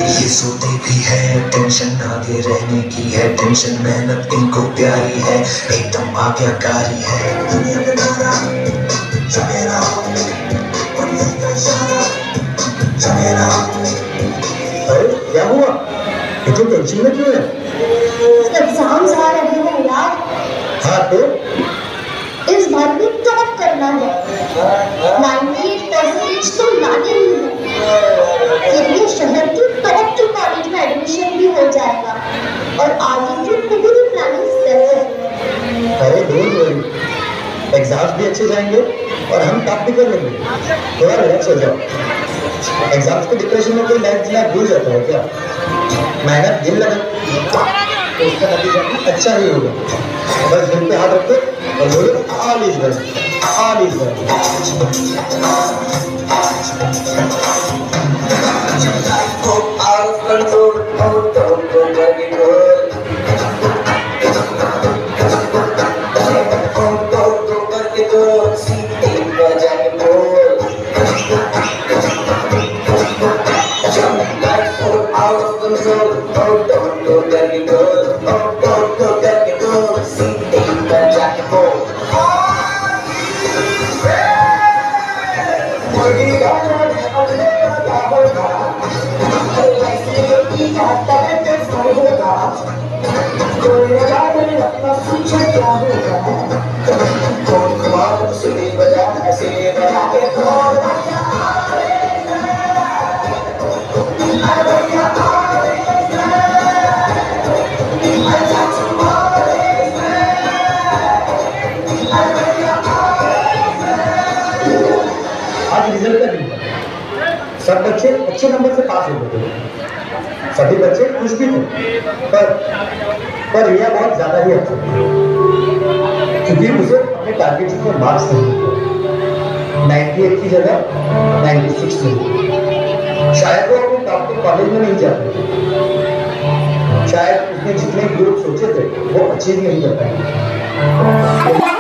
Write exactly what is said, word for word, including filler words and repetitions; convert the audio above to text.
ये सोते भी है, टेंशन आगे रहने की है, टेंशन मेहनत इनको प्यारी है, एकदम आज्ञाकारी है। दुनिया में तारा सवेरा सवेरा। अरे क्या हुआ, इतनी टेंशन में क्यों है? एग्जाम्स आ रहे हैं यार। हाँ तो इस बार भी टॉप करना है। अट्ठानवे परसेंटेज तो लानी ही है। फिर ये शहर की टॉप टू कॉलेज में एडमिशन भी हो जाएगा और आगे की पूरी प्लानिंग सेट है। अरे डोंट वरी, एग्जाम्स भी अच्छे जाएंगे और हम टॉप भी कर लेंगे। थोड़ा रिलैक्स हो जाओ। एग्जाम्स के डिप्रेशन में कोई लाइफ जीना भूल जाता है क्या? मेहनत दिन लगा तो उसका नतीजा भी अच्छा ही होगा। बस दिल पे हाथ रखो और बोलो all is well, all is well. आज रिजल्ट का दिन है। सब बच्चे अच्छे नंबर से पास हो गए थे, सभी बच्चे खुश भी थे, पर पर रिया बहुत ज्यादा ही अच्छा था, क्योंकि उसे अपने टारगेट के मार्क्स नहीं मिले। अट्ठानवे की जगह छियानवे मिले। शायद वो अपने टॉप के कॉलेज में नहीं जाते, शायद उसने जितने ग्रुप सोचे थे वो अचीव नहीं कर पाए।